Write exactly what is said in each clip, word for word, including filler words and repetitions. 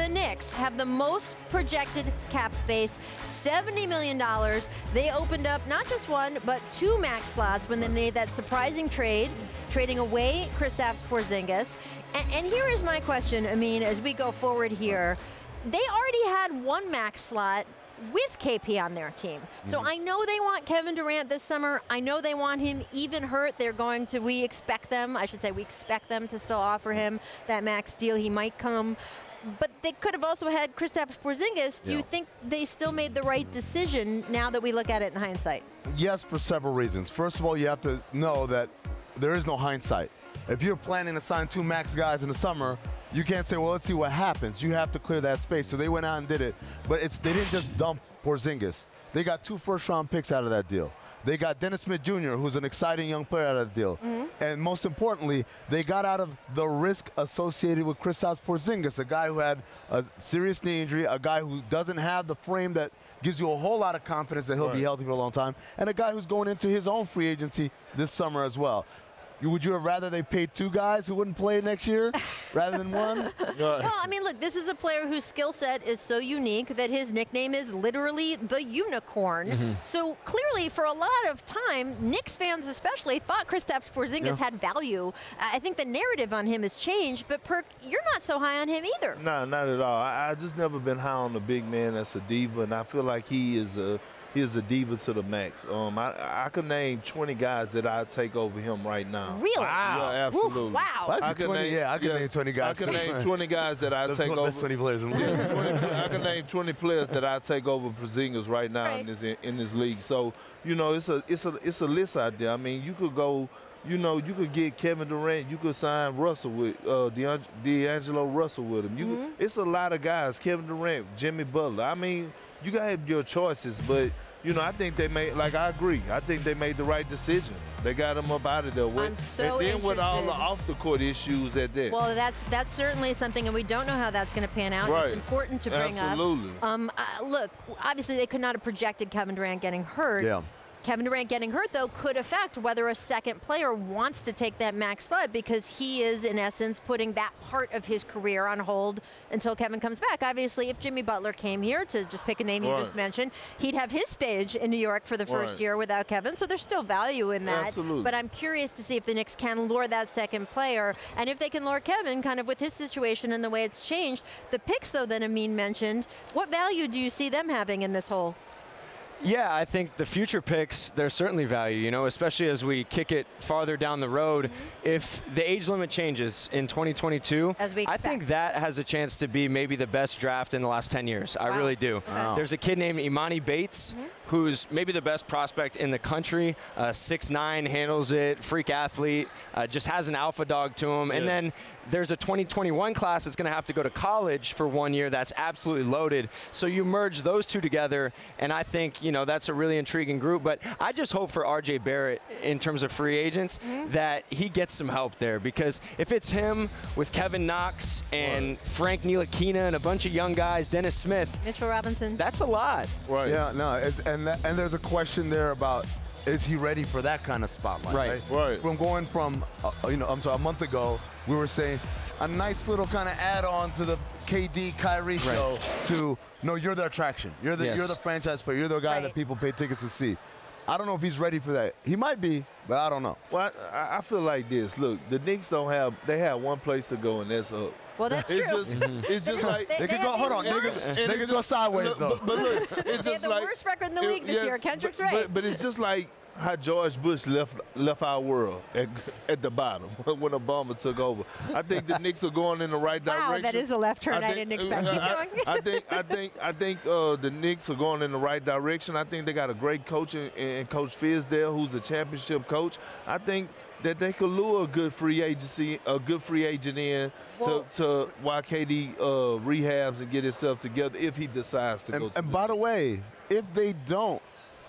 Knicks have the most projected cap space, seventy million dollars. They opened up not just one, but two max slots when they made that surprising trade, trading away Kristaps Porzingis. And, and here is my question, I mean, as we go forward here, they already had one max slot with K P on their team. So mm-hmm. I know they want Kevin Durant this summer. I know they want him even hurt. They're going to, we expect them, I should say, we expect them to still offer him that max deal. He might come. But they could have also had Kristaps Porzingis. Do yeah. you think they still made the right decision now that we look at it in hindsight? Yes, for several reasons. First of all, you have to know that there is no hindsight. If you're planning to sign two max guys in the summer, you can't say, well, let's see what happens. You have to clear that space. So they went out and did it. But it's they didn't just dump Porzingis. They got two first-round picks out of that deal. They got Dennis Smith Junior, who's an exciting young player out of the deal. Mm-hmm. And most importantly, they got out of the risk associated with Kristaps Porzingis, a guy who had a serious knee injury, a guy who doesn't have the frame that gives you a whole lot of confidence that he'll right. be healthy for a long time, and a guy who's going into his own free agency this summer as well. Would you have rather they paid two guys who wouldn't play next year rather than one? Well, I mean, look, this is a player whose skill set is so unique that his nickname is literally the unicorn. Mm-hmm. So clearly, for a lot of time, Knicks fans especially thought Kristaps Porzingis yeah. had value. I think the narrative on him has changed, but Perk, you're not so high on him either. No, not at all. I, I just never been high on the big man that's a diva, and I feel like he is a He is a diva to the max. Um, I, I could name twenty guys that I'd take over him right now. Really? Wow. Yeah, absolutely. Woo, wow. Well, I could twenty, name, yeah, I could yeah, name twenty guys. I could name twenty guys that I'd take over. twenty players in the league. Yeah, twenty, I could name twenty players that I'd take over Porzingis right now right. in this in this league. So you know, it's a it's a it's a list out there. I mean, you could go. You know, you could get Kevin Durant. You could sign Russell with uh, D'Angelo Russell with him. You, mm-hmm. could, it's a lot of guys. Kevin Durant, Jimmy Butler. I mean, you gotta have your choices, but. You know, I think they made, like, I agree. I think they made the right decision. They got him up out of there. I'm so and then interested. with all the off-the-court issues at that. Well, that's that's certainly something, and we don't know how that's going to pan out. Right. It's important to bring Absolutely. up. Absolutely. Um, uh, look, obviously they could not have projected Kevin Durant getting hurt. Yeah. Kevin Durant getting hurt, though, could affect whether a second player wants to take that max slot because he is, in essence, putting that part of his career on hold until Kevin comes back. Obviously, if Jimmy Butler came here, to just pick a name you right. just mentioned, he'd have his stage in New York for the first right. year without Kevin, so there's still value in that. Absolutely. But I'm curious to see if the Knicks can lure that second player, and if they can lure Kevin kind of with his situation and the way it's changed. The picks, though, that Amin mentioned, what value do you see them having in this whole? Yeah, I think the future picks, there's certainly value, you know, especially as we kick it farther down the road. Mm-hmm. If the age limit changes in twenty twenty-two, as we expect. I think that has a chance to be maybe the best draft in the last ten years. Wow. I really do. Wow. There's a kid named Imani Bates, mm-hmm. who's maybe the best prospect in the country, uh, six nine, handles it, freak athlete, uh, just has an alpha dog to him. Yeah. And then there's a twenty twenty-one class that's going to have to go to college for one year that's absolutely loaded. So you merge those two together, and I think, you know, that's a really intriguing group. But I just hope for R J Barrett in terms of free agents mm-hmm. that he gets some help there, because if it's him with Kevin Knox and right. Frank Ntilikina and a bunch of young guys, Dennis Smith, Mitchell Robinson, that's a lot. Right. Yeah, no, it's, and, that, and there's a question there about, is he ready for that kind of spotlight? Right, right. right. From going from, uh, you know, I'm sorry, a month ago, we were saying a nice little kind of add-on to the K D Kyrie right. show to, no, you're the attraction. You're the, yes. you're the franchise player. You're the guy right. that people pay tickets to see. I don't know if he's ready for that. He might be, but I don't know. Well, I, I feel like this. Look, the Knicks don't have, they have one place to go, and that's up. Well, that's it's true. Just, it's just like they, they, they could go. Hold on, they could, they could go sideways look, though. But, but look, it's they just have the like worst record in the league this yes, year. Kendrick's but, right. But, but it's just like how George Bush left left our world at, at the bottom when Obama took over. I think the Knicks are going in the right direction. Wow, that is a left turn. I, I didn't expect. Keep I, going. I think I think I think uh, the Knicks are going in the right direction. I think they got a great coach in, in Coach Fizdale, who's a championship coach. I think that they could lure a good free agency, a good free agent in well, to, to while K D uh, rehabs and get himself together if he decides to and, go. To and by the way, if they don't,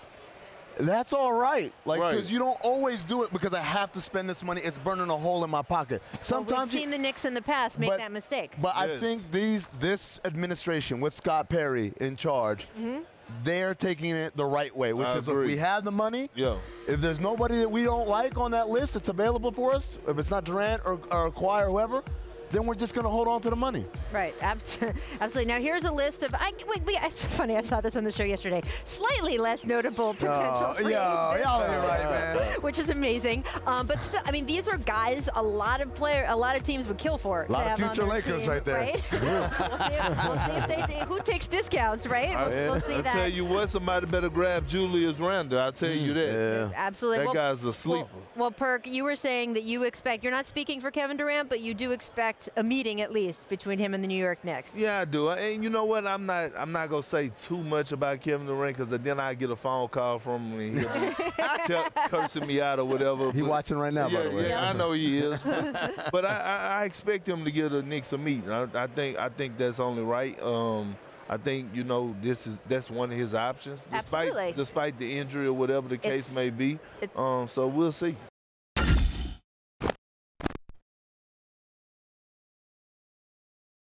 that's all right. Like, because right. you don't always do it because I have to spend this money. It's burning a hole in my pocket. Sometimes well, we've seen you, the Knicks in the past make but, that mistake. But yes. I think these this administration with Scott Perry in charge, mm-hmm. they're taking it the right way, which I is agree. if we have the money, yeah. if there's nobody that we don't like on that list, it's available for us. If it's not Durant or, or Kawhi or whoever, then we're just going to hold on to the money. Right, absolutely. Now here's a list of, I, wait, wait, it's funny, I saw this on the show yesterday, slightly less notable potential free yo, agents, y'all ain't right, man. which is amazing. Um, but still, I mean, these are guys a lot of player, a lot of teams would kill for. A lot to of have on future their Lakers team, right there. Right? we'll, see if, we'll see if they, who takes discounts, right? We'll, I, we'll see I that. tell you what, somebody better grab Julius Randle. I'll tell you that. Yeah. Absolutely. That well, guy's a sleeper. Well, well, Perk, you were saying that you expect, you're not speaking for Kevin Durant, but you do expect a meeting at least between him and the New York Knicks. Yeah, I do. And you know what? I'm not. I'm not gonna say too much about Kevin Durant because then I get a phone call from him and he'll be tell, cursing me out or whatever. He But- watching right now, yeah, by the way. Yeah, I know he is. But I, I, I expect him to give the Knicks a meeting. I, I think. I think that's only right. Um, I think you know this is that's one of his options, despite Absolutely. despite the injury or whatever the case It's- may be. it- Um, so we'll see.